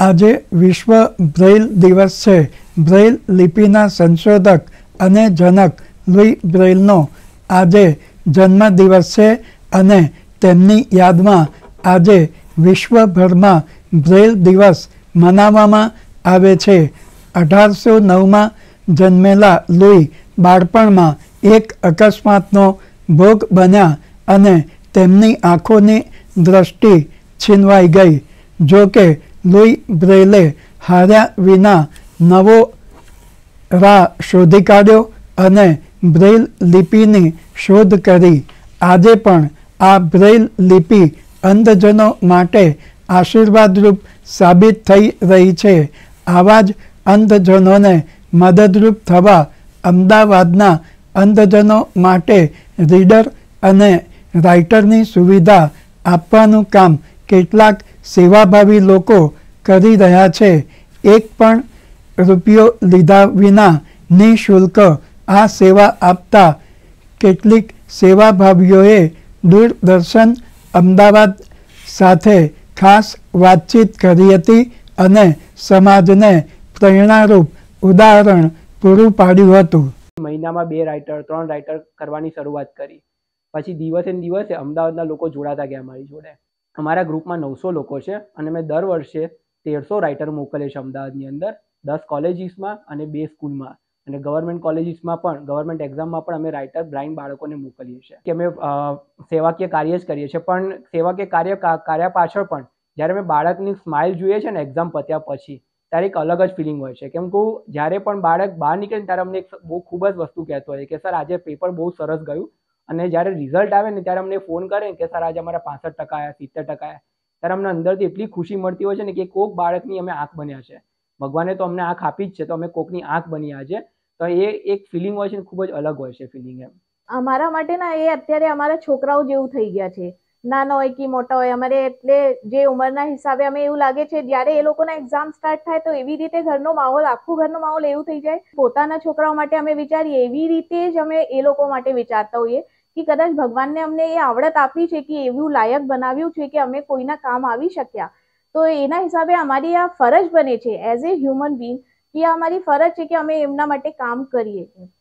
આજે વિશ્વ બ્રેઇલ દિવસ છે। બ્રેઇલ લિપિના સંશોધક અને જનક લુઈ બ્રેઇલનો આજે જન્મદિવસ છે અને તેમની યાદમાં આજે વિશ્વભરમાં બ્રેઇલ દિવસ મનાવવામાં આવે છે। 1809માં જન્મેલા લુઈ બાળપણમાં એક અકસ્માતનો ભોગ બન્યા અને તેમની આંખોની દ્રષ્ટિ છીનવાઈ ગઈ। જો કે લુઈ બ્રેઇલે હાર્યા વિના નવો રાહ શોધી કાઢ્યો અને બ્રેઇલ લિપિની શોધ કરી। આજે પણ આ બ્રેઇલ લિપિ અંધજનો માટે આશીર્વાદરૂપ સાબિત થઈ રહી છે। આવા જ અંધજનોને મદદરૂપ થવા અમદાવાદના અંધજનો માટે રીડર અને રાઇટરની સુવિધા આપવાનું કામ કેટલાક સેવાભાવી લોકો કરી રહ્યા છે। એક પણ રૂપિયો લીધા વિના નિઃશુલ્ક આ સેવા આપતા કેટલીક સેવાભાવીઓએ દૂરદર્શન અમદાવાદ સાથે ખાસ વાતચીત કરી હતી અને સમાજને પ્રેરણારૂપ ઉદાહરણ પૂરું પાડ્યું હતું। મહિનામાં 2 રાઇટર 3 રાઇટર કરવાની શરૂઆત કરી। પછી દિવસે ને દિવસે અમદાવાદના લોકો જોડાતા ગયા મારી જોડે। અમારા ગ્રુપમાં 900 લોકો છે અને મેં દર વર્ષે 1300 રાઇટર મોકલે છે અમદાવાદની અંદર, 10 કોલેજીસમાં અને 2 સ્કૂલમાં અને ગવર્મેન્ટ કોલેજીસમાં પણ, ગવર્મેન્ટ એક્ઝામમાં પણ અમે રાઇટર બ્લાઇન્ડ બાળકોને મોકલીએ છીએ કે અમે સેવાકીય કાર્ય જ કરીએ છીએ। પણ સેવાકીય કાર્ય પાછળ પણ જ્યારે અમે બાળકની સ્માઇલ જોઈએ છે ને એક્ઝામ પત્યા પછી, ત્યારે એક અલગ જ ફિલિંગ હોય છે। કેમ કે જ્યારે પણ બાળક બહાર નીકળે ને ત્યારે અમને એક બહુ ખૂબ જ વસ્તુ કહેતો હોય કે સર આજે પેપર બહુ સરસ ગયું, અને જ્યારે રિઝલ્ટ આવે ને ત્યારે અમને ફોન કરે કે સર આજે અમારા 65% આવ્યા, 70% આવ્યા, ત્યારે અમને અંદરથી એટલી ખુશી મળતી હોય છે ને કે કોક બાળકની અમે આંખ બન્યા છે। ભગવાને તો અમને આંખ આપી જ છે, તો અમે કોકની આંખ બની આજે, તો એ એક ફિલિંગ હોય છે ને ખૂબ જ અલગ હોય છે ફિલિંગ એમ। અમારા માટે ના એ અત્યારે અમારા છોકરાઓ જેવું થઈ ગયા છે, નાના હોય કે મોટા હોય અમારે, એટલે જે ઉંમરના હિસાબે અમે એવું લાગે છે જ્યારે એ લોકોના એક્ઝામ સ્ટાર્ટ થાય તો એવી રીતે ઘરનો માહોલ, આખું ઘરનો માહોલ એવું થઈ જાય, પોતાના છોકરાઓ માટે અમે વિચારીએ એવી રીતે જ અમે એ લોકો માટે વિચારતા હોઈએ કે કદાચ ભગવાનને અમને એ આવડત આપી છે કે એવું લાયક બનાવ્યું છે કે અમે કોઈના કામ આવી શક્યા, તો એના હિસાબે અમારી આ ફરજ બને છે એઝ એ હ્યુમન બીંગ કે અમારી ફરજ છે કે અમે એમના માટે કામ કરીએ।